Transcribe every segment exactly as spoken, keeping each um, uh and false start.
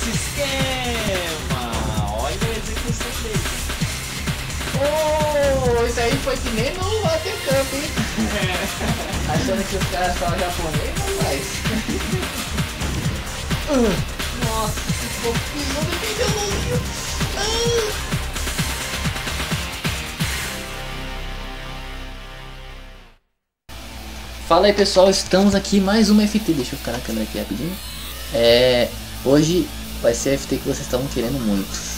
sistema. Olha a execução dele. Oh, isso aí foi que nem no Watercamp, hein? É. Achando que os caras falam japonês, mas... Nossa, que fofinho, não defendeu o Lulinho. Fala aí pessoal, estamos aqui mais uma F T, deixa eu ficar na câmera aqui rapidinho. É, hoje vai ser a F T que vocês estavam querendo muito.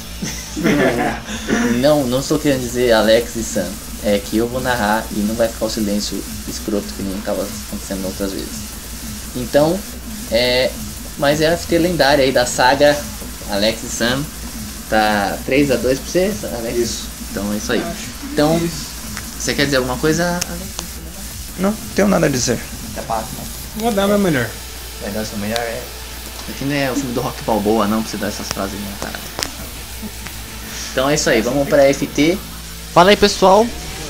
Não, não estou querendo dizer Alex e Sam, é que eu vou narrar e não vai ficar o silêncio escroto que nem estava acontecendo outras vezes. Então, é, mas é a F T lendária aí da saga Alex e Sam. Tá três a dois pra você, Alex? Isso. Então é isso aí. Então, você quer dizer alguma coisa, Alex? Não, tenho nada a dizer. Tá fácil, né? Vou dar meu melhor. Vai dar o seu melhor, é. Aqui não é o filme do Rock Balboa não, pra você dar essas frases não, cara. Então é isso aí, vamos pra F T. Fala aí pessoal.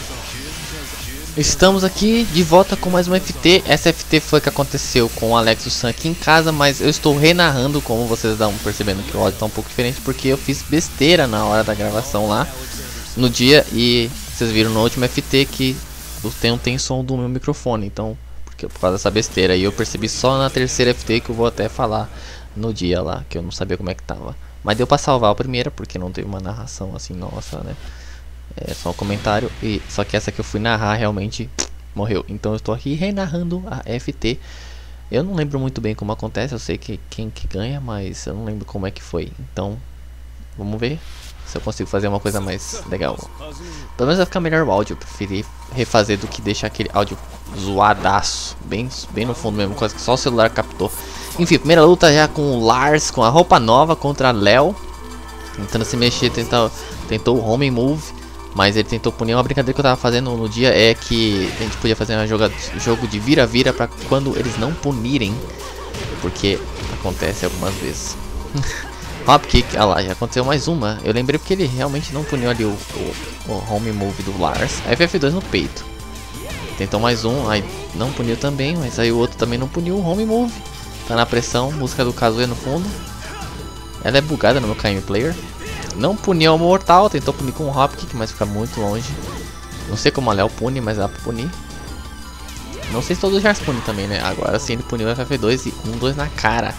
Estamos aqui de volta com mais uma F T. Essa F T foi que aconteceu com o Alex e o Sam aqui em casa, mas eu estou renarrando, como vocês estão percebendo que o áudio está um pouco diferente, porque eu fiz besteira na hora da gravação lá, no dia, e vocês viram na última F T que o tem, tem som do meu microfone, então, porque, por causa dessa besteira, e eu percebi só na terceira F T, que eu vou até falar no dia lá, que eu não sabia como é que tava. Mas deu pra salvar a primeira, porque não teve uma narração assim, nossa, né? É só um comentário, e só que essa que eu fui narrar realmente morreu. Então eu estou aqui renarrando a F T. Eu não lembro muito bem como acontece, eu sei que quem que ganha, mas eu não lembro como é que foi. Então, vamos ver se eu consigo fazer uma coisa mais legal. Pelo menos vai ficar melhor o áudio, eu preferi refazer do que deixar aquele áudio zoadaço, bem, bem no fundo mesmo, coisa que só o celular captou. Enfim, primeira luta já com o Lars, com a roupa nova contra Léo, tentando se mexer, tentou, tentou o home move, mas ele tentou punir. Uma brincadeira que eu tava fazendo no dia é que a gente podia fazer um jogo, jogo de vira-vira pra quando eles não punirem, porque acontece algumas vezes. Hop kick, ah lá, já aconteceu mais uma. Eu lembrei porque ele realmente não puniu ali o, o, o home move do Lars. F F dois no peito. Tentou mais um, aí não puniu também, mas aí o outro também não puniu o home move. Tá na pressão, música do Kazuya no fundo. Ela é bugada no meu K M Player. Não puniu o mortal, tentou punir com o hop kick, mas fica muito longe. Não sei como a Léo pune, mas dá pra punir. Não sei se todos já punem também, né? Agora sim ele puniu o F F dois e um dois na cara.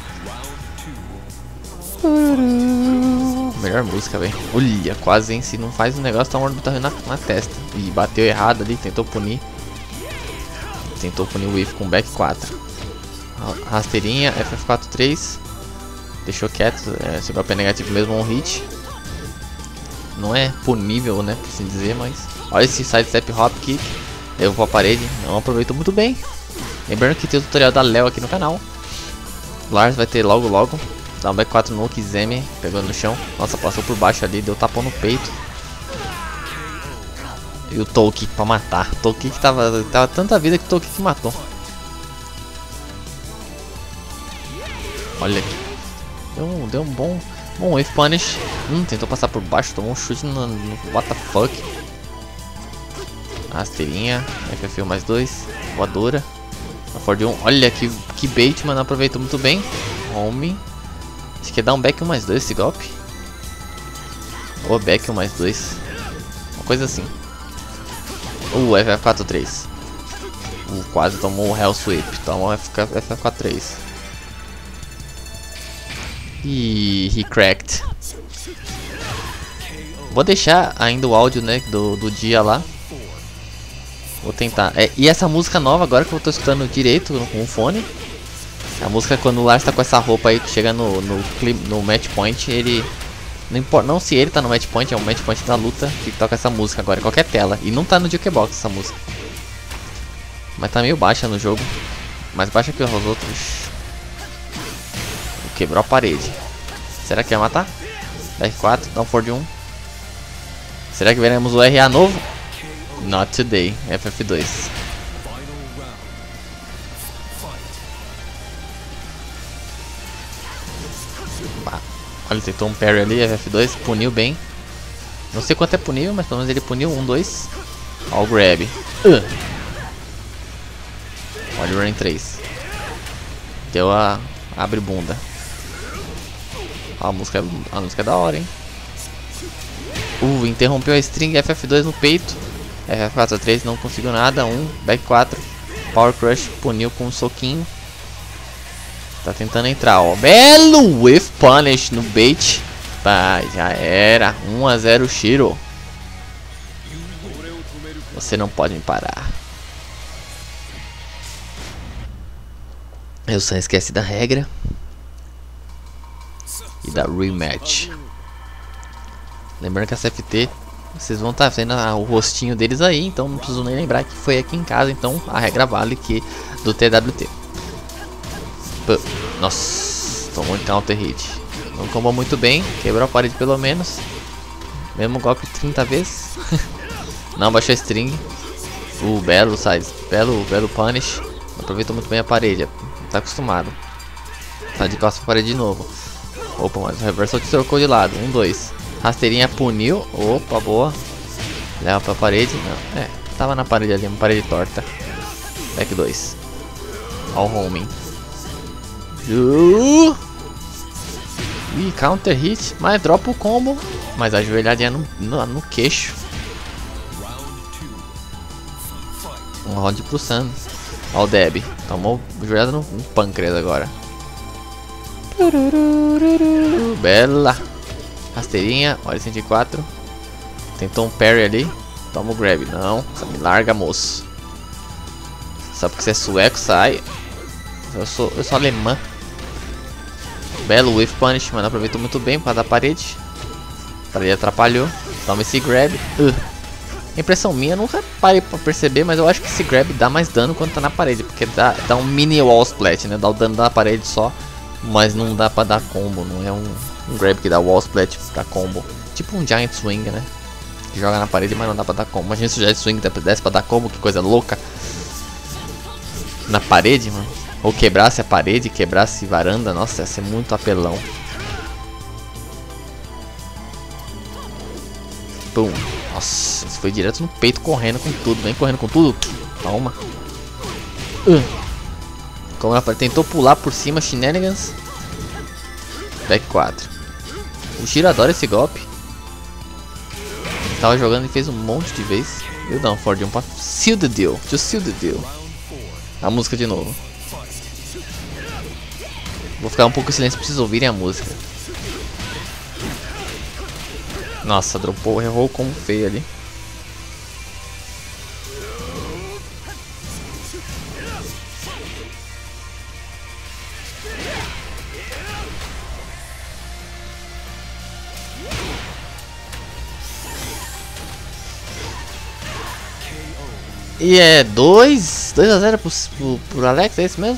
Melhor música, velho. Olha, quase, hein? Se não faz o negócio, tá um orbital na, na testa. E bateu errado ali, tentou punir. Tentou punir o Whiff com back quatro. Rasteirinha, F F quatro três. Deixou quieto, é, esse golpe é negativo mesmo, um hit. Não é punível, né, por assim dizer, mas... Olha esse sidestep hop kick. Eu vou à parede, não aproveitou muito bem. Lembrando que tem o tutorial da Léo aqui no canal. Lars vai ter logo logo. Dá um back quatro no Kizeme, pegou no chão. Nossa, passou por baixo ali, deu tapão no peito. E o toe kick pra matar. Toe kick tava, tava tanta vida que o toe kick matou. Olha aqui. Deu um, deu um bom, bom wave punish. Hum, tentou passar por baixo, tomou um chute no, no what the fuck. Rasteirinha, F F um mais dois, voadora. A Ford um, olha que, que bait, mano, aproveitou muito bem. Home. Acho que é dar um back um mais dois esse golpe. Ou back um mais dois. Uma coisa assim. Uh, F F quatro três. Uh, quase tomou o Hell Sweep. Toma o F F quatro três. E he cracked. Vou deixar ainda o áudio, né, do, do dia lá. Vou tentar. É, e essa música nova agora que eu tô escutando direito com o fone. A música quando o Lars tá com essa roupa aí que chega no, no, no match point, ele... Não importa, não se ele tá no match point, é um match point da luta que toca essa música agora, em qualquer tela. E não tá no Jukebox essa música. Mas tá meio baixa no jogo. Mais baixa que os outros. Quebrou a parede. Será que vai matar? R quatro, dá um Ford um. Será que veremos o R A novo? Not today, F F dois. Olha, tentou um parry ali, F F dois, puniu bem. Não sei quanto é punível, mas pelo menos ele puniu. Um, dois. Ó o grab. Uh. Olha o run três. Deu a... abre bunda. A música, a música é da hora, hein? Uh, interrompeu a string, F F dois no peito. F F quatro três, não conseguiu nada. um, back quatro. Power Crush puniu com um soquinho. Tá tentando entrar, ó. Belo Whiff Punish no bait. Tá, já era. um a zero Shiro. Você não pode me parar. Eu só esqueci da regra. E da rematch. Lembrando que essa F T, vocês vão estar tá vendo o rostinho deles aí. Então não preciso nem lembrar que foi aqui em casa. Então a regra vale que do T W T. Pô, nossa, tomou um counter hit. Não combou muito bem. Quebrou a parede pelo menos. Mesmo golpe trinta vezes. Não baixou a string. Uh, belo size. Belo, belo punish. Aproveitou muito bem a parede. Tá acostumado. Tá de costas pra parede de novo. Opa, mas o reversal te trocou de lado. Um, dois. Rasteirinha puniu. Opa, boa. Leva pra parede. Não, é. Tava na parede ali. Uma parede torta. Back dois. All homing. Uh. Ih, counter hit. Mas dropa o combo. Mas a joelhadinha no, no, no queixo. Um round pro Sun. Ó o Deb. Tomou joelhada no, no pâncreas agora. Bela. Rasteirinha. Olha cento e quatro. Tentou um parry ali. Toma o grab. Não. Me larga, moço. Só porque você é sueco, sai. Eu sou, eu sou alemã. Belo Whiff Punish, mano. Aproveitou muito bem por causa da parede. A parede atrapalhou. Toma esse grab. Uh. Impressão minha, nunca parei pra perceber, mas eu acho que esse grab dá mais dano quando tá na parede. Porque dá, dá um mini wall splat, né? Dá o dano da parede só. Mas não dá pra dar combo. Não é um, um grab que dá wall splat pra combo. Tipo um Giant Swing, né? Que joga na parede, mas não dá pra dar combo. Imagina se o Giant Swing desse pra dar combo, que coisa louca. Na parede, mano. Ou quebrasse a parede, quebrasse varanda. Nossa, ia ser muito apelão. Pum. Nossa, isso foi direto no peito, correndo com tudo. Vem correndo com tudo. Toma. Uh. Como ela tentou pular por cima, shenanigans. Back quatro. O Shiro adora esse golpe. Tava jogando e fez um monte de vezes. Eu não, Ford um pra seal the deal. Just seal the deal. A música de novo. Vou ficar um pouco em silêncio pra vocês ouvirem a música. Nossa, dropou, errou como feio ali. E é dois a zero pro, pro, pro Alex, é isso mesmo?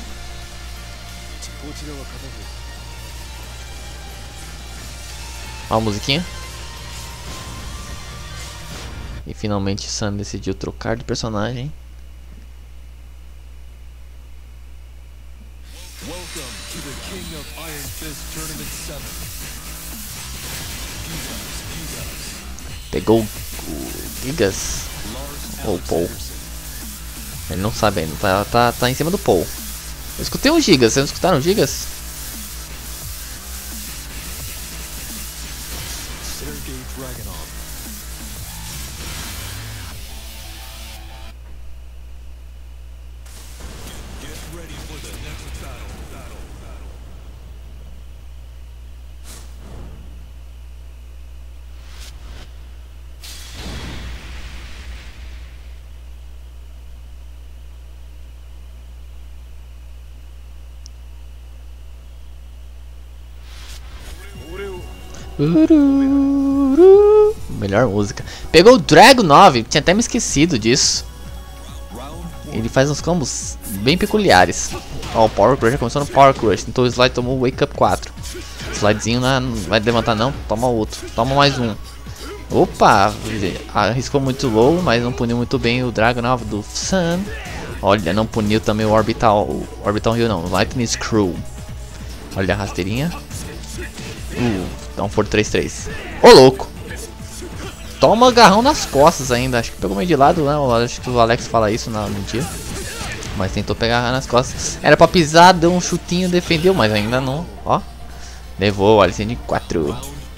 Ó a musiquinha. E finalmente Sun decidiu trocar de personagem. Pegou o Gigas ou Paul. Ele não sabe ainda, tá, tá, tá em cima do Paul. Eu escutei um Gigas, vocês não escutaram Gigas? Ururu. Melhor música. Pegou o Dragon nove, tinha até me esquecido disso. Ele faz uns combos bem peculiares. Ó, o Power Crush já começou no Power Crush. Então o Slide tomou o Wake Up quatro. Slidezinho na, não vai levantar não, toma outro. Toma mais um. Opa, arriscou muito low, mas não puniu muito bem o Dragon nove do Sun. Olha, não puniu também o Orbital, o Orbital Hill não, o Lightning Screw. Olha a rasteirinha. Uh, dá um por três três. Ô louco! Toma agarrão nas costas ainda. Acho que pegou meio de lado, né? Acho que o Alex fala isso no, no dia. Mas tentou pegar nas costas. Era pra pisar, deu um chutinho, defendeu, mas ainda não. Ó. Levou, olha, de quatro.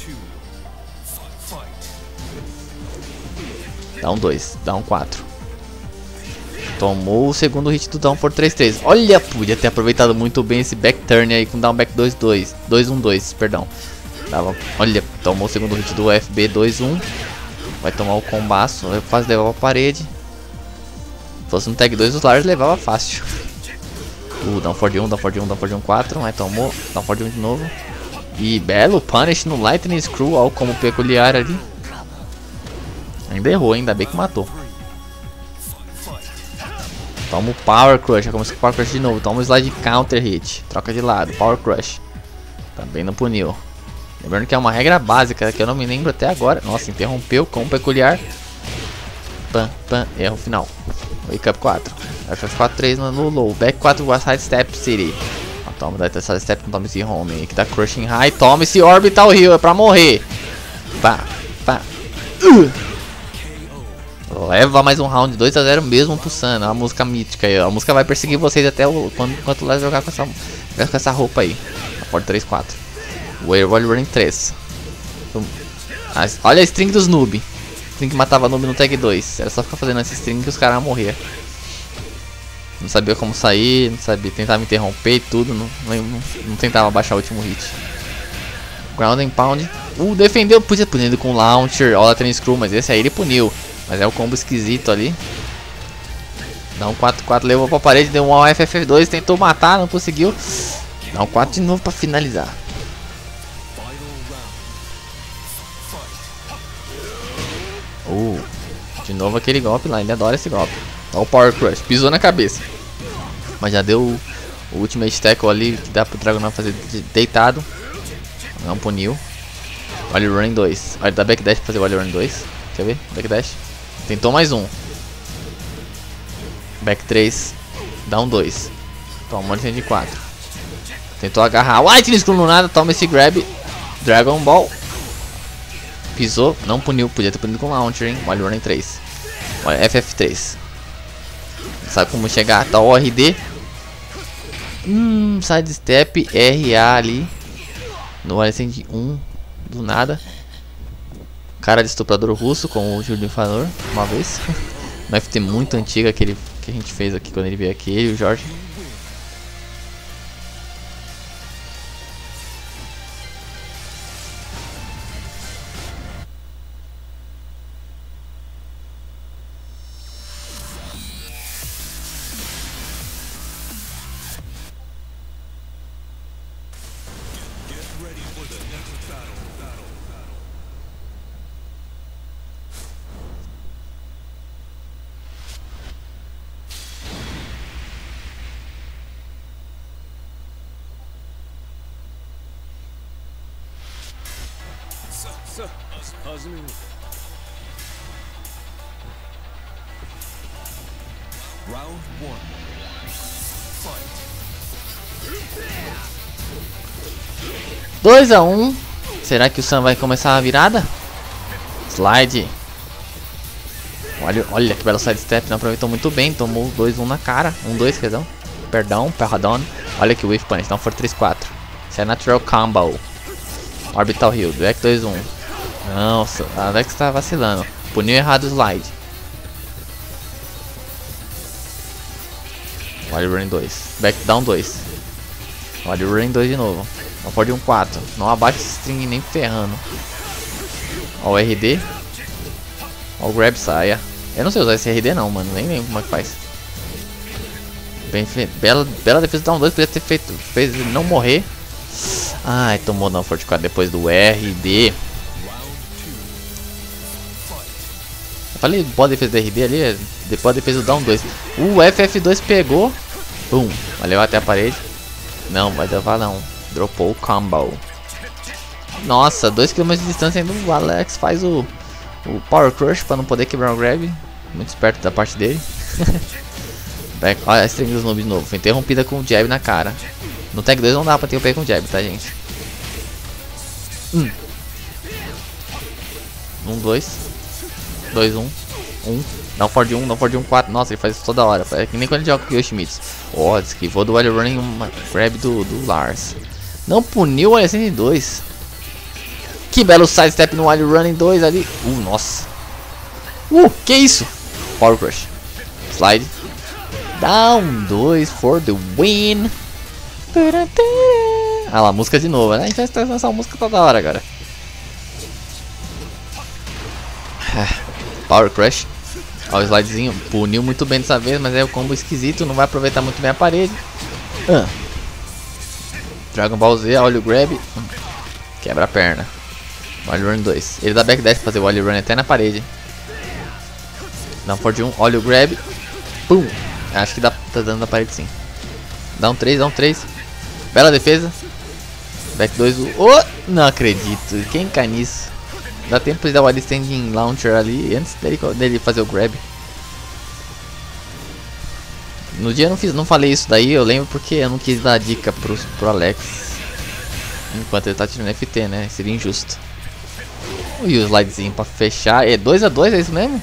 Dá um dois, dá um quatro. Tomou o segundo hit do Down for três três. Olha, podia ter aproveitado muito bem esse back turn aí com Down back dois dois. dois um dois, perdão. Tava, olha, tomou o segundo hit do F B dois um. Vai tomar o combaço, vai quase levar pra parede. Se fosse no tag dois, os Lars levava fácil. Uh, Down for um, Down for um, Down for um quatro. Mas tomou, Down for um de novo. E belo punish no Lightning Screw, ó, como peculiar ali. Ainda errou, ainda bem que matou. Toma o Power Crush, já começou com o Power Crush de novo. Toma o Slide Counter Hit, troca de lado, Power Crush. Também não puniu. Lembrando que é uma regra básica que eu não me lembro até agora. Nossa, interrompeu com o peculiar. Pam, pam, erro final. Wake Up quatro. F F quatro três no, no low. Back quatro, Side Step City. Ó, toma, dá Side Step, não toma esse home aí, que dá Crushing High. Toma esse Orbital Heal, é pra morrer. Pá, pá. Uh. Leva mais um round, dois a zero mesmo pro Sun. É uma música mítica aí, ó. A música vai perseguir vocês até o, quando, enquanto o Lars jogar com essa, com essa roupa aí. Aporta três quatro. Wall Running três. As, olha a string dos noob. String que matava noob no tag dois. Era só ficar fazendo essa string que os caras iam morrer. Não sabia como sair, não sabia, tentava interromper e tudo. Não, não, não tentava baixar o último hit. Ground and Pound. Uh, defendeu, podia punir com Launcher, All Atene Screw, mas esse aí ele puniu. Mas é o combo esquisito ali. Dá um quatro quatro, levou pra parede, deu um F F dois, tentou matar, não conseguiu. Dá um quatro de novo pra finalizar. Uh, de novo aquele golpe lá, ele adora esse golpe. Olha o Power Crush, pisou na cabeça. Mas já deu o, o Ultimate Tackle ali, que dá pro Dragonão fazer deitado. Não puniu. Olha o Running dois. Olha, dá backdash pra fazer o Olha o Running dois. Quer ver? Backdash. Tentou mais um. Back três. Dá um dois. Toma um de quatro. Tentou agarrar. White Screw no nada. Toma esse grab. Dragon Ball. Pisou. Não puniu. Podia ter punido com Launcher, hein? Olha o Running três. Olha F F três. Sabe como chegar? Tá o R D. Hum, side step R A ali. No Ascend um. Do nada. Cara de estuprador russo com o Júlio Fanor, uma vez. Uma F T muito antiga que, ele, que a gente fez aqui quando ele veio aqui, ele e o Jorge. Round one. dois a um. Será que o Sun vai começar a virada? Slide. Olha, olha que belo side step, não aproveitou muito bem, tomou dois um na cara, um dois, quer perdão, perdão. Olha que Wave Punch, não for três quatro. Isso é Natural Combo. Orbital Heal, Back dois um. Nossa, a Alex tá vacilando. Puniu errado o slide. Olha o Running dois. Back down dois. Olha o Running dois de novo. Não pode um quatro. Não abaixa esse string nem ferrando. Olha o R D. Olha o Grab saia. Eu não sei usar esse R D não, mano. Nem lembro como é que faz. Bem feito. Bela, bela defesa down dois. Podia ter feito. Fez ele não morrer. Ai, tomou down forte quatro depois do R D. Eu falei boa defesa do R D ali. Depois da defesa do down dois. O F F dois pegou. Pum. Valeu até a parede. Não, vai levar não. Dropou o combo. Nossa, dois quilômetros de distância ainda o Alex faz o, o Power Crush para não poder quebrar o grab. Muito esperto da parte dele. Back, olha a string dos noobs de novo. Foi interrompida com o jab na cara. No tag dois não dá pra ter o pé com o jab, tá, gente? Um. Um, dois. Dois, um. Um. Não for de um, não for de um, quatro. Nossa, ele faz isso toda hora. É que nem quando ele joga com o Yoshimitsu. Ó, oh, esquivou do Wild Running uma grab do, do Lars. Não puniu o L dois. Que belo sidestep no Wild Running dois ali. Uh, nossa. Uh, que isso? Power Crush. Slide. Down dois for the win. Ah lá, música de novo, né? A gente vai estar essa música toda hora agora. Power Crush. Ó, o slidezinho. Puniu muito bem dessa vez, mas é o combo esquisito. Não vai aproveitar muito bem a parede. Ah. Dragon Ball Z, olha o grab. Quebra a perna. Wild Run dois. Ele dá backdash pra fazer o Wild Run até na parede. Dá um forte um, olha o grab. Pum. Acho que dá, tá dando na parede sim. Dá um três, dá um três. Bela defesa. Back dois. Oh, não acredito. Quem cai nisso? Dá tempo de dar o Wild Standing Launcher ali antes dele, dele fazer o grab. No dia eu não, fiz, não falei isso daí, eu lembro porque eu não quis dar dica pro, pro Alex enquanto ele tá tirando F T, né? Seria injusto. E o slidezinho pra fechar. É dois a dois, é isso mesmo?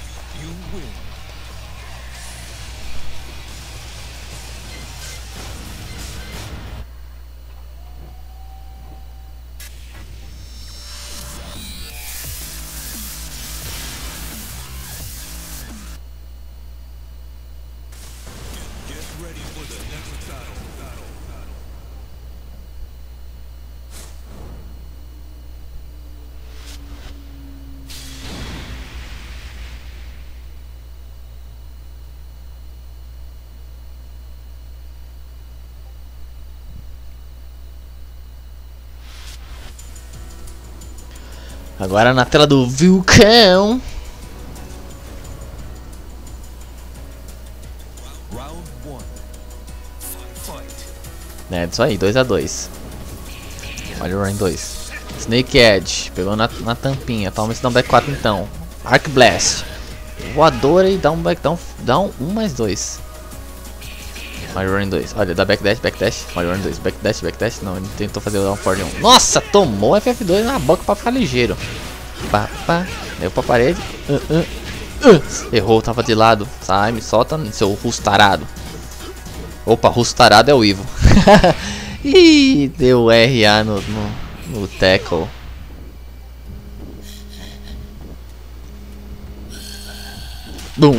Agora na tela do vulcão. É isso aí, dois a dois. Olha o Run dois. Snake Edge, pegou na, na tampinha. Toma esse dá um back quatro então. Arc Blast. Voadora e dá um back down, dá um um mais dois. Olha o Run dois. Olha, dá backdash, backdash. Olha o Run dois. Backdash, backdash. Não, ele tentou fazer o down forward um. Nossa, tomou F F dois na boca pra ficar ligeiro. Pá, pá. Deu pra parede. Uh, uh, uh. Errou, tava de lado. Sai, me solta, seu rustarado. Opa, rustarado é o Ivo. Ih, deu R A no, no, no tackle. Boom.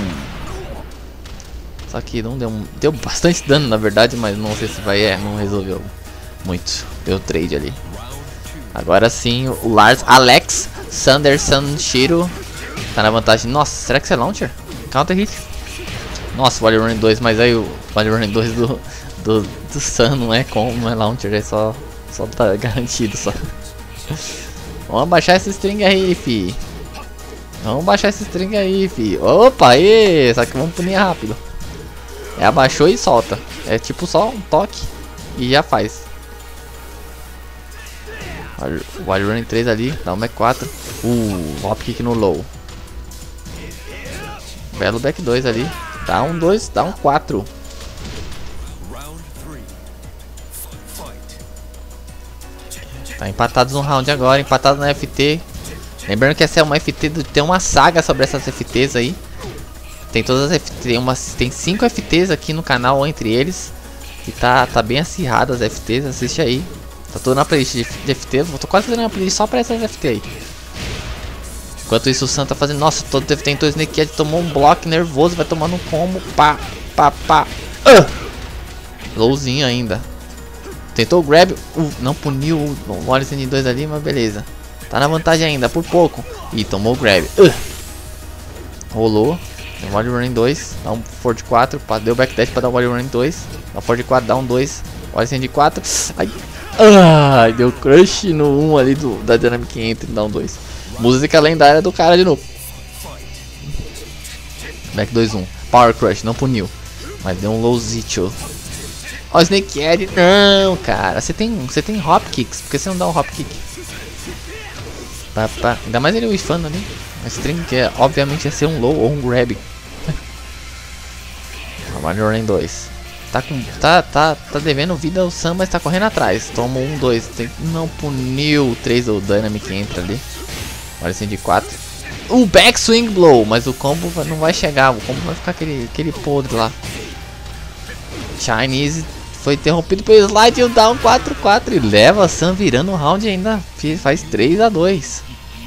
Só que não deu, deu bastante dano na verdade, mas não sei se vai, é, não resolveu muito. Deu trade ali. Agora sim, o Lars Alex Sanderson Shiro tá na vantagem. Nossa, será que isso é launcher? Counter hit. Nossa, o Wild Run dois, mas aí o Wild Run dois do, do, do Sun não é como, não é launcher, é só, só tá garantido só. Vamos abaixar essa string aí, fi. Vamos baixar essa string aí, fi. Opa, aí, só que vamos punir rápido. É, abaixou e solta. É tipo só um toque e já faz. O Wild Run três ali, dá um back quatro. Uh, hop kick no low. Belo back dois ali. Dá um dois, dá um quatro. Tá empatados no round agora, empatados na F T. Lembrando que essa é uma F T, do, tem uma saga sobre essas F Ts aí. Tem todas as F Ts, tem, umas, tem cinco F Ts aqui no canal entre eles. E tá, tá bem acirrada as F Ts, assiste aí. Tá toda na playlist de, de F T, eu tô quase fazendo uma playlist só pra essas F T aí. Enquanto isso o Sam tá fazendo, nossa, todo tentou o Snake Edge, tomou um bloco nervoso, vai tomando um combo, pá, pá, pá. Uh! Lowzinho ainda. Tentou o grab, uh, não puniu o Wallace N dois ali, mas beleza. Tá na vantagem ainda, por pouco. E tomou o grab. Uh! Rolou. Tem o Wild Run dois, dá um Ford quatro, deu backdash pra dar o Wild Run dois. Dá um Ford quatro, dá um dois. Wallace N quatro. Ai. Ah, deu crush no um ali do, da Dynamic Entry, dá um dois. Música lendária do cara de novo. Back dois um. Power Crush, não puniu. Mas deu um lowzito. Ó, oh, Snake Edge. Não, cara. Você tem, você tem hop kicks. Por que você não dá um hop kick? Pá, pá. Ainda mais ele whiffando ali. A string que é, obviamente ia ser um low ou um grab. Wild Run dois. Tá, com, tá, tá, tá devendo vida o Sam, mas tá correndo atrás. Toma um, dois. Tem, não puniu o três do Dynamic entra ali. Olha assim de quatro. O back swing blow, mas o combo não vai chegar. O combo vai ficar aquele, aquele podre lá. Chinese foi interrompido pelo slide e o down quatro quatro. E leva Sam virando o round e ainda faz três a dois.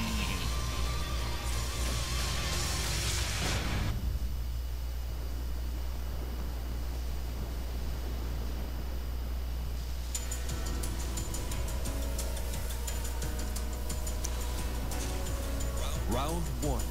Round one.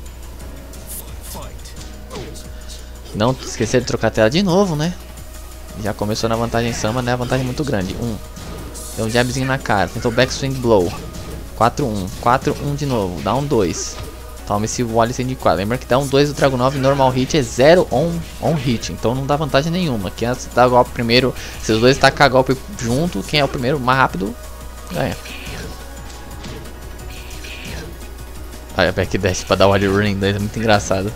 Fight. Não esquecer de trocar a tela de novo, né? Já começou na vantagem Sama, né? A vantagem muito grande. um. Deu um jabzinho na cara. Tentou backswing blow. quatro um. quatro um de novo. Down dois. Toma esse wall de quatro. Lembra que down dois do Dragon nove normal hit é zero on, on hit. Então não dá vantagem nenhuma. Quem dá golpe primeiro, se os dois tacar golpe junto, quem é o primeiro mais rápido ganha. Olha, backdash pra dar o wall running dois é muito engraçado.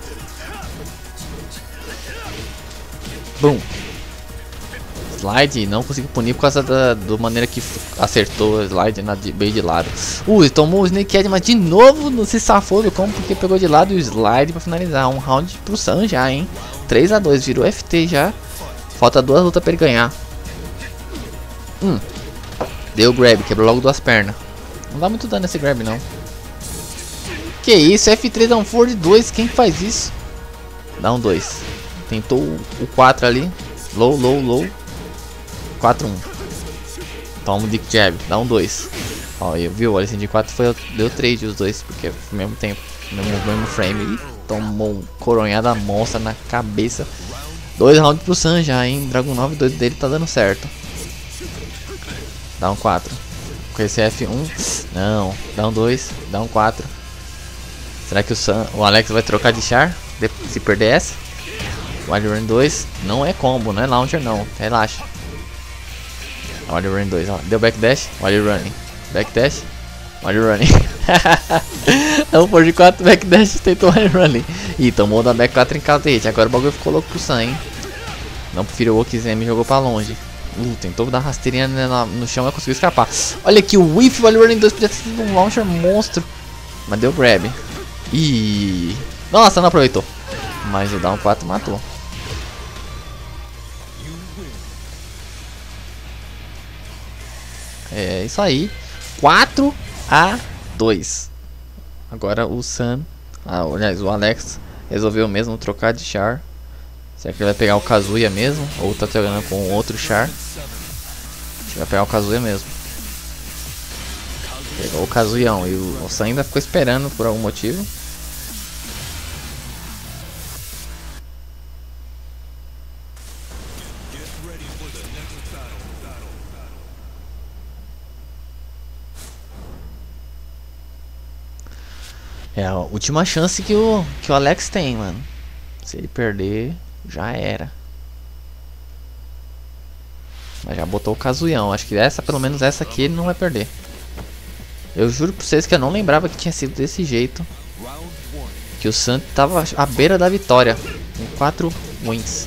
Boom. Slide, não conseguiu punir por causa da do maneira que acertou o slide na de, bem de lado. Ui, tomou o Snake Head, mas de novo não se safou do combo porque pegou de lado o slide pra finalizar. Um round pro Sam já, hein? três a dois, virou F T já. Falta duas lutas pra ele ganhar. Hum. Deu grab, quebrou logo duas pernas. Não dá muito dano esse grab não. Que isso, F três dá um forward dois, quem faz isso? Dá um dois. Tentou o quatro ali. Low, low, low. quatro um. Toma um dick jab. Dá um dois. Ó, eu viu? Olha, esse de quatro foi, deu trade os dois. Porque foi ao mesmo tempo. No mesmo frame. E tomou um coronhada monstra na cabeça. Dois rounds pro Sam já, hein? Dragon nove, dois dele tá dando certo. Dá um quatro. Com esse F um. Não. Dá um dois. Dá um quatro. Será que o Sam, o Alex vai trocar de char? Se perder essa? Wild Run dois não é combo, não é launcher não, relaxa. Wild Run dois, ó. Deu backdash, Wild Running. Backdash, Wild Running. Não, por de quatro, backdash, tentou Wild Running. Ih, tomou da back quatro em counter hit. Agora o bagulho ficou louco pro Sam, hein. Não prefiro o Okizeme, jogou pra longe. Uh, tentou dar rasteirinha no, no chão e conseguiu escapar. Olha aqui, o Whiff, Wild Running dois podia ter sido um launcher monstro. Mas deu grab. Ih, nossa, não aproveitou. Mas o down quatro matou. É isso aí. quatro a dois. Agora o Sam, ah, aliás, o Alex resolveu mesmo trocar de char. Será que ele vai pegar o Kazuya mesmo? Ou tá jogando com outro char? Acho que vai pegar o Kazuya mesmo. Pegou o Kazuyão. E o Sam ainda ficou esperando por algum motivo. É a última chance que o, que o Alex tem, mano. Se ele perder, já era. Mas já botou o Kazuyão. Acho que essa, pelo menos essa aqui, ele não vai perder. Eu juro pra vocês que eu não lembrava que tinha sido desse jeito. Que o Sam tava à beira da vitória. Com quatro wins.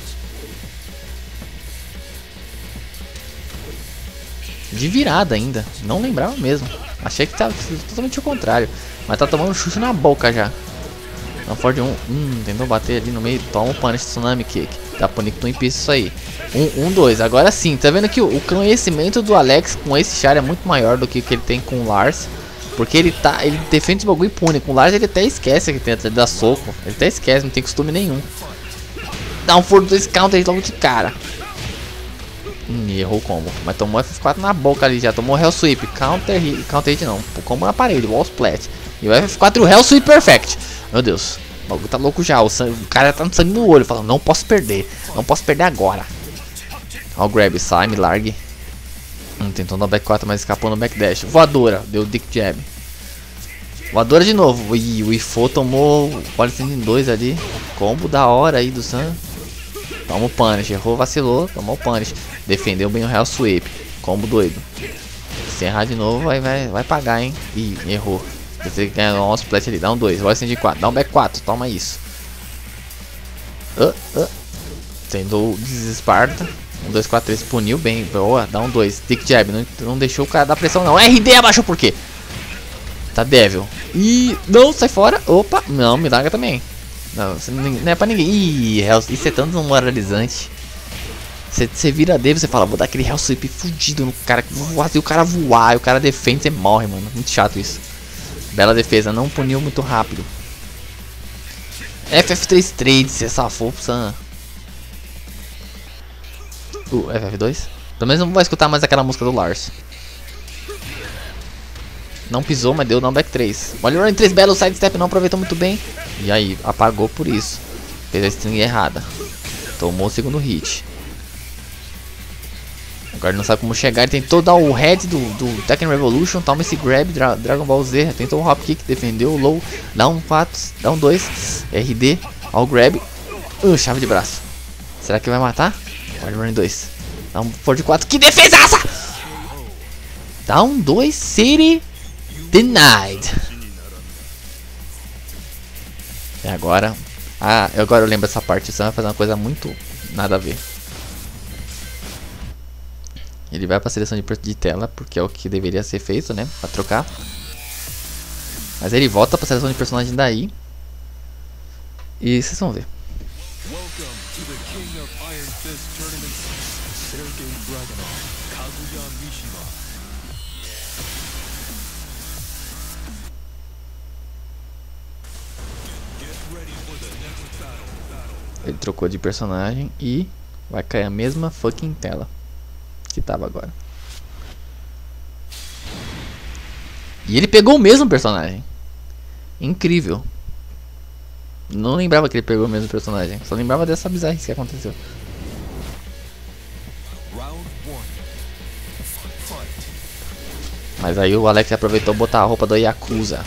De virada ainda. Não lembrava mesmo. Achei que tava totalmente o contrário. Mas tá tomando um chute na boca já. Não Ford um. Hum, tentou bater ali no meio. Toma o punish tsunami kick. Dá pro Nick Twin Piece isso aí. um, um, dois. Agora sim. Tá vendo que o, o conhecimento do Alex com esse char é muito maior do que o que ele tem com o Lars. Porque ele tá. Ele defende o bagulho e pune. Com o Lars ele até esquece que tenta dar soco. Ele até esquece, não tem costume nenhum. Dá um Ford dois counter logo de cara. Hum, errou o combo. Mas tomou F quatro na boca ali já. Tomou Hell Sweep. Counter hit. Counter hit não. O combo na parede. Wall Splat. E o F quatro e o Hell Sweep Perfect. Meu Deus. O bagulho tá louco já. O, sangue, o cara tá no sangue no olho. Falando, não posso perder. Não posso perder agora. Ó o grab. Sai, me largue. Hum, tentou no back quatro, mas escapou no backdash. Voadora. Deu dick jab. Voadora de novo. E o Ifo tomou o Policing em dois ali. Combo da hora aí do Sam. Toma o punish, errou, vacilou, tomou o punish. Defendeu bem o Hell Sweep. Combo doido. Se errar de novo, vai, vai, vai pagar, hein. Ih, errou. Você ganha um splat ali, dá um dois. Vai de quatro, dá um back quatro, toma isso. Uh, uh. Tentou o Desesparta. um, dois, quatro, três, puniu bem. Boa, dá um dois. Dick jab, não, não deixou o cara dar pressão não. R D abaixou por quê? Tá Devil. Ih, não, sai fora. Opa, não, me larga também. Não, não é pra ninguém. Ih, isso é tanto moralizante. Você vira dele, você fala, vou dar aquele Hell Sweep fudido no cara, vou fazer o cara voar, e o cara defende, você morre, mano. Muito chato isso. Bela defesa, não puniu muito rápido. F F três trade, você safou, Sam. Uh, F F dois? Pelo menos não vai escutar mais aquela música do Lars. Não pisou, mas deu down back três. Olha o run três, belo sidestep, não aproveitou muito bem. E aí, apagou por isso. Fez a string errada. Tomou o segundo hit. Agora ele não sabe como chegar, ele tentou dar o head do, do Tekken Revolution, toma esse grab, Dra Dragon Ball Z, tentou o hop kick, defendeu o low, dá um quatro, dá um dois, R D, ao grab, uh, chave de braço. Será que vai matar? Wild Run dois, dá um forward quatro, que defesaça! Dá um dois, City, denied. E agora, ah, agora eu lembro dessa parte, você vai fazer uma coisa muito nada a ver. Ele vai para a seleção de, de tela, porque é o que deveria ser feito, né? Para trocar. Mas ele volta para a seleção de personagem daí. E vocês vão ver. Ele trocou de personagem e vai cair a mesma fucking tela que tava agora. E ele pegou o mesmo personagem. Incrível. Não lembrava que ele pegou o mesmo personagem. Só lembrava dessa bizarrice que aconteceu. Mas aí o Alex aproveitou botar a roupa do Yakuza.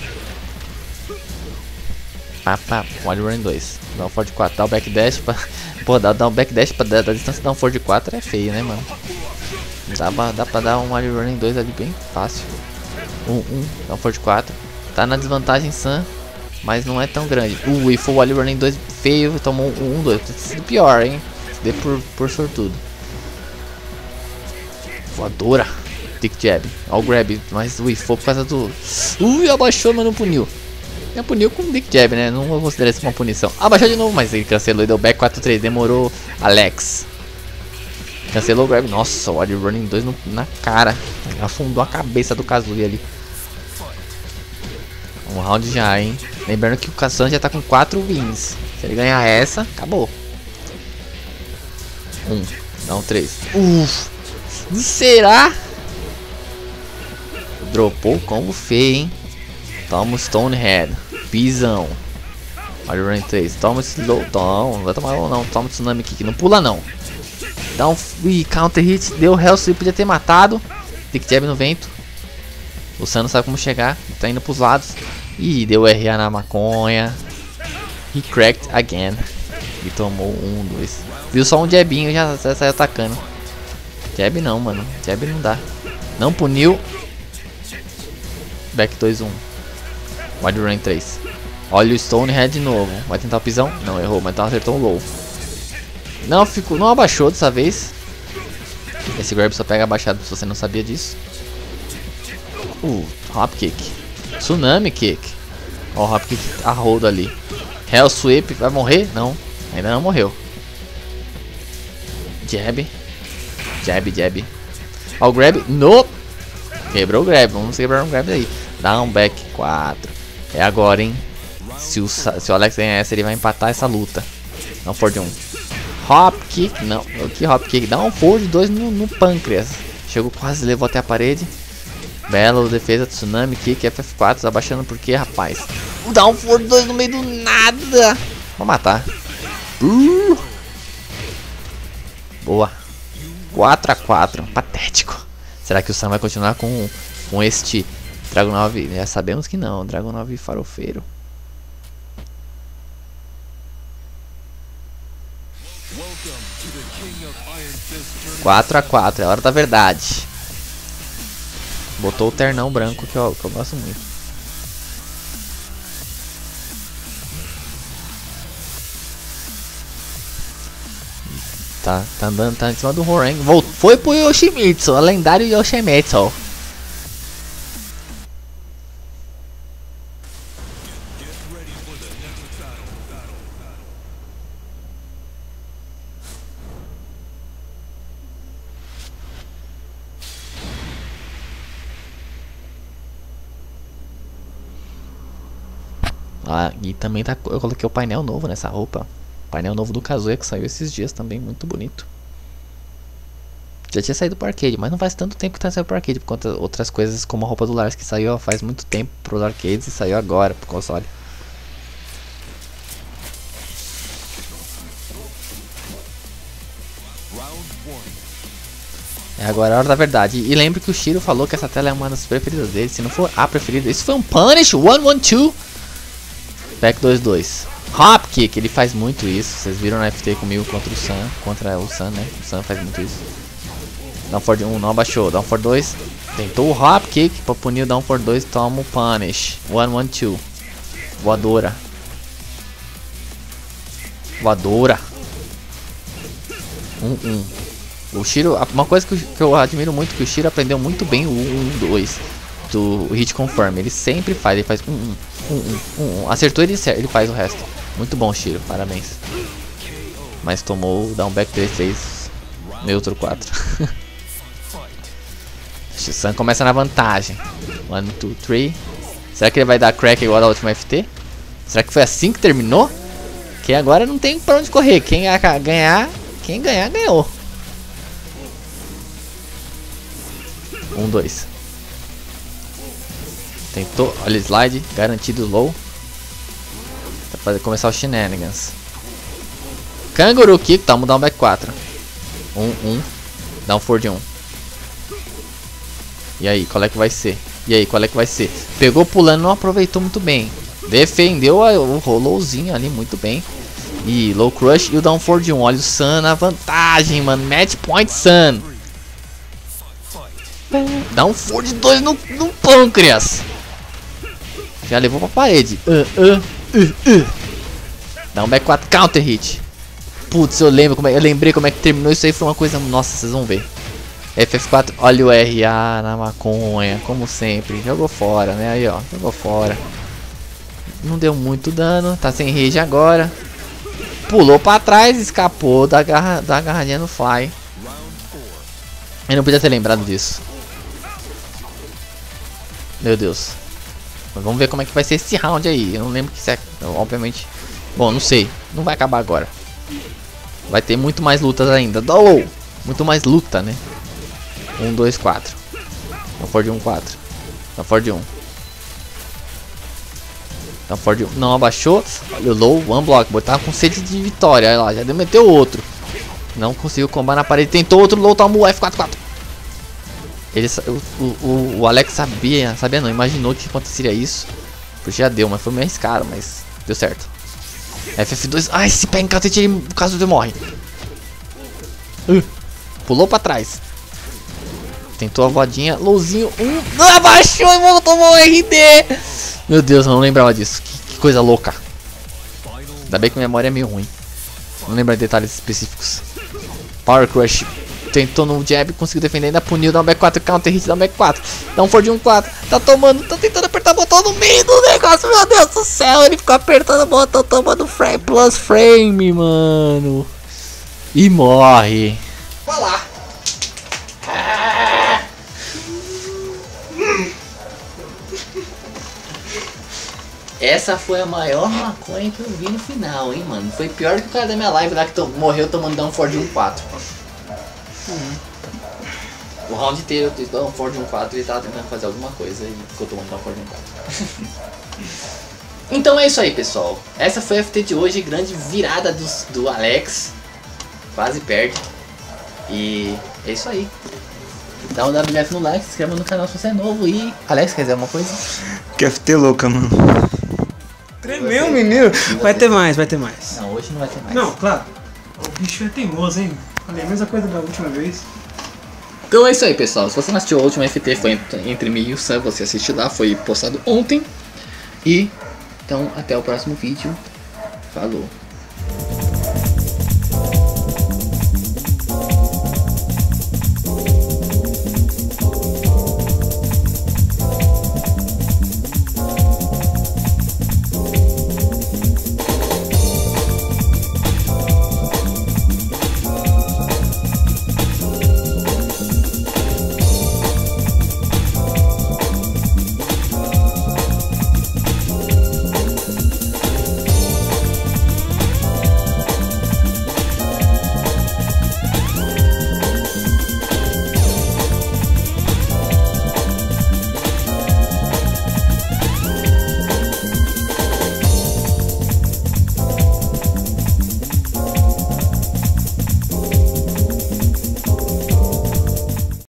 Pá, pá, Wild Run dois. Dá um forward quatro, dá o backdash pra... Pô, dá, dá um backdash pra da, da distância, dá um forward quatro é feio, né, mano? Dá pra, dá pra dar um Wild Run dois ali bem fácil. Um, um, dá um forward quatro. Tá na desvantagem Sam, mas não é tão grande. Uh, e foi o Wild Run dois feio, tomou um, um, dois. Pode ter sido pior, hein? Se dê por, por sortudo. Voadora. Dick Jab. Ó o grab, mas ui, foi por causa do... Ui, abaixou, mas não puniu. Não puniu com o Dick Jab, né? Não vou considerar isso uma punição. Abaixou de novo, mas ele cancelou e deu back quatro três. Demorou, Alex. Cancelou o grab. Nossa, o Wild Running dois no, na cara. Afundou a cabeça do Kazuya ali. Um round já, hein? Lembrando que o Kazan já tá com quatro wins. Se ele ganhar essa, acabou. Um, não, três. Uff. Será? Dropou o combo feio, hein? Toma o Stonehead. Pisão. Wild Run três. Toma esse low. Toma. Não vai tomar low não. Toma o Tsunami Kick. Não pula não. Dá um Ih, counter hit. Deu Hell Sweep. Podia ter matado. Dick Jab no vento. O Sam não sabe como chegar. Tá indo pros lados. Ih, deu R A na maconha. He cracked again. E tomou um, dois. Viu só um jabinho e já, já saiu atacando. Jab não, mano. Jab não dá. Não puniu. Back dois um. Wild Run três. Olha o Stonehead de novo. Vai tentar o pisão? Não, errou, mas então acertou o low. Não, ficou, não abaixou dessa vez. Esse grab só pega abaixado se você não sabia disso. Uh, hop kick. Tsunami kick. Ó, o hop kick a hold ali. Hell Sweep, vai morrer? Não, ainda não morreu. Jab. Jab, jab. Ó o grab. Nope. Quebrou o grab, vamos quebrar um grab aí. Down back quatro. É agora, hein? Se o, se o Alex ganhar essa, ele vai empatar essa luta. Não forward um. Hop kick, não. Que hop kick? Dá um forward dois no, no pâncreas. Chegou quase, levou até a parede. Bela defesa, Tsunami kick, F F quatro. Abaixando por quê, rapaz? Dá um forward dois no meio do nada. Vou matar. Uh. Boa. quatro a quatro. Patético. Será que o Sam vai continuar com, com este Dragon nove? Já sabemos que não. Dragon nove farofeiro. quatro a quatro. É hora da verdade. Botou o ternão branco que eu, que eu gosto muito. Tá, tá andando, tá em cima do Horen. Voltou, foi pro Yoshimitsu, a lendário Yoshimitsu. Ah, e também tá, eu coloquei o painel novo nessa roupa. Painel novo do Kazuya que saiu esses dias também, muito bonito. Já tinha saído pro arcade, mas não faz tanto tempo que tá saindo pro arcade, por conta de outras coisas como a roupa do Lars que saiu faz muito tempo pros arcades e saiu agora pro console. É agora a hora da verdade. E lembre que o Shiro falou que essa tela é uma das preferidas dele, se não for a preferida. Isso foi um Punish one one two. Back dois dois. Hop Kick, ele faz muito isso. Vocês viram na F T comigo contra o Sun. Contra o Sun, né? O Sun faz muito isso. Down for um, não abaixou. Down for dois. Tentou o Hop Kick pra punir o Down for dois. Toma o Punish. one one two. Voadora. Voadora. um um. O Shiro, uma coisa que eu admiro muito, que o Shiro aprendeu muito bem o um dois do Hit Confirm. Ele sempre faz, ele faz um um, um um, um. Acertou, ele, ele faz o resto. Muito bom, Shiro, parabéns. Mas tomou o down back três três, neutro quatro. O Sun começa na vantagem. um, dois, três. Será que ele vai dar crack igual da última F T? Será que foi assim que terminou? Que agora não tem pra onde correr. Quem ganhar, quem ganhar, ganhou. um, dois. Tentou, olha o slide, garantido low. Pra fazer começar o shenanigans. Kangaroo Kick, tá, mudar um back quatro. um, um. Down forward um. E aí, qual é que vai ser? E aí, qual é que vai ser? Pegou pulando, não aproveitou muito bem. Defendeu o rollowzinho ali muito bem. E low crush e o down forward um. Olha o Sun na vantagem, mano. Match point Sun. Dá um forward dois no, no pâncreas. Já levou pra parede. Uh, uh, uh, uh. Dá um back quatro counter hit. Putz, eu lembro como é, eu lembrei como é que terminou isso aí. Foi uma coisa. Nossa, vocês vão ver. F F quatro, olha o R A na maconha, como sempre. Jogou fora, né? Aí, ó, jogou fora. Não deu muito dano, tá sem rage agora. Pulou pra trás, escapou da, garra, da agarradinha no fly. Eu não podia ter lembrado disso. Meu Deus. Mas vamos ver como é que vai ser esse round aí. Eu não lembro que isso é, obviamente. Bom, não sei. Não vai acabar agora. Vai ter muito mais lutas ainda. Oh! Muito mais luta, né? um, dois, quatro. Down forward um, quatro. Down forward um. Down forward um. Não abaixou. Olha o low, one block. Tava com sede de vitória. Olha lá, já meteu outro. Não conseguiu combar na parede. Tentou outro low, toma o F quatro quatro. Ele, o, o, o Alex sabia, sabia não, imaginou que aconteceria isso. Porque já deu, mas foi meio arriscado, mas deu certo. F F dois, ai, se pega em cacete, ele, o caso de morre. Uh, pulou pra trás. Tentou a voadinha, lowzinho, um, abaixou e voltou o R D. Meu Deus, eu não lembrava disso, que, que coisa louca. Ainda bem que minha memória é meio ruim. Não lembro de detalhes específicos. Power Crush. Tentou no jab, conseguiu defender, ainda puniu, dá um back quatro, counter hit, dá um back quatro. Dá um forward um, quatro. Tá tomando, tá tentando apertar o botão no meio do negócio, meu Deus do céu. Ele ficou apertando o botão, tomando frame plus frame, mano. E morre. Vai lá. Essa foi a maior maconha que eu vi no final, hein, mano. Foi pior do que o cara da minha live lá que to morreu tomando down forward um, quatro. Hum. O round inteiro eu down forward um, quatro e ele tava tentando fazer alguma coisa e ficou tomando down forward um, quatro. Então é isso aí, pessoal. Essa foi a F T de hoje, grande virada do, do Alex. Quase perde. E é isso aí. Dá um W F no like, se inscreva no canal se você é novo e... Alex, quer dizer alguma coisa? Que F T louca, mano. Tremeu, menino. Vai ter mais, vai ter mais. Não, hoje não vai ter mais. Não, claro. O bicho é teimoso, hein? Falei a mesma coisa da última vez. Então é isso aí, pessoal. Se você não assistiu a última F T, foi entre mim e o Sam, você assiste lá, foi postado ontem. E então até o próximo vídeo. Falou.